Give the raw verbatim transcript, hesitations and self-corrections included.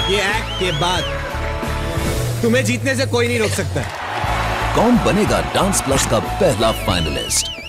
ये एक्ट के बाद तुम्हें जीतने से कोई नहीं रोक सकता। कौन बनेगा डांस प्लस का पहला फाइनलिस्ट?